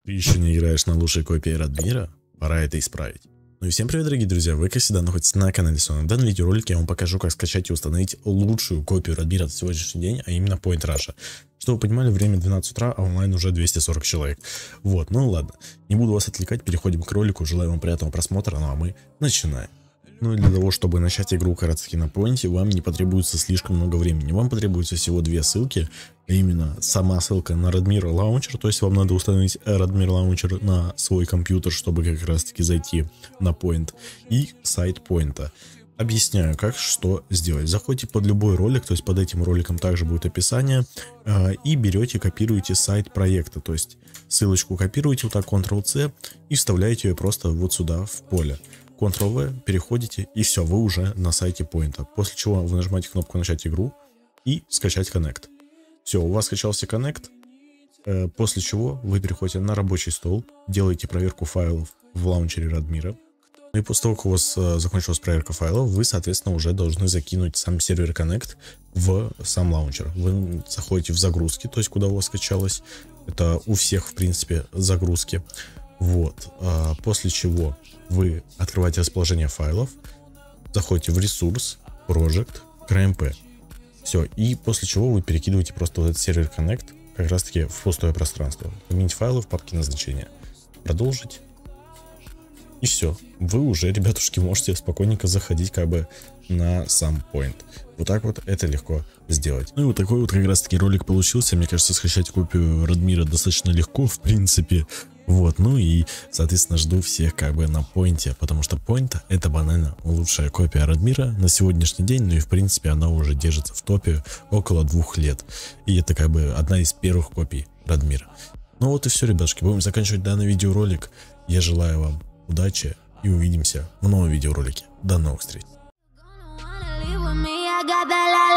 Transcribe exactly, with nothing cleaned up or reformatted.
Ты еще не играешь на лучшей копии Радмира? Пора это исправить. Ну и всем привет, дорогие друзья, вы как всегда находитесь на канале Сон. В данном видеоролике я вам покажу, как скачать и установить лучшую копию Радмира на сегодняшний день, а именно Point Rush. Чтобы вы понимали, время двенадцать утра, а онлайн уже двести сорок человек. Вот, ну ладно, не буду вас отвлекать, переходим к ролику, желаю вам приятного просмотра, ну а мы начинаем. Ну и для того, чтобы начать игру как раз таки на Point, вам не потребуется слишком много времени. Вам потребуется всего две ссылки, а именно сама ссылка на Radmir Launcher, то есть вам надо установить Radmir Launcher на свой компьютер, чтобы как раз таки зайти на Point, и сайт Point. Объясняю, как что сделать. Заходите под любой ролик, то есть под этим роликом также будет описание, и берете, копируете сайт проекта, то есть ссылочку копируете, вот так контрол-C, и вставляете ее просто вот сюда в поле. контрол-V, переходите, и все, вы уже на сайте Point. После чего вы нажимаете кнопку «Начать игру» и «Скачать Connect». Все, у вас скачался Connect, после чего вы переходите на рабочий стол, делаете проверку файлов в лаунчере Радмира. И после того, как у вас закончилась проверка файлов, вы, соответственно, уже должны закинуть сам сервер Connect в сам лаунчер. Вы заходите в загрузки, то есть куда у вас скачалось. Это у всех, в принципе, загрузки. Вот, после чего вы открываете расположение файлов, заходите в ресурс, Project, CryMP. Все, и после чего вы перекидываете просто вот этот сервер Connect как раз таки в пустое пространство. Поменять файлы в папке назначения. Продолжить. И все. Вы уже, ребятушки, можете спокойненько заходить как бы на сам Point. Вот так вот это легко сделать. Ну и вот такой вот как раз таки ролик получился. Мне кажется, скачать копию Радмира достаточно легко, в принципе. Вот, ну и, соответственно, жду всех как бы на Point, потому что Point это банально лучшая копия Радмира на сегодняшний день, ну и в принципе она уже держится в топе около двух лет. И это как бы одна из первых копий Радмира. Ну вот и все, ребятушки, будем заканчивать данный видеоролик. Я желаю вам удачи и увидимся в новом видеоролике. До новых встреч.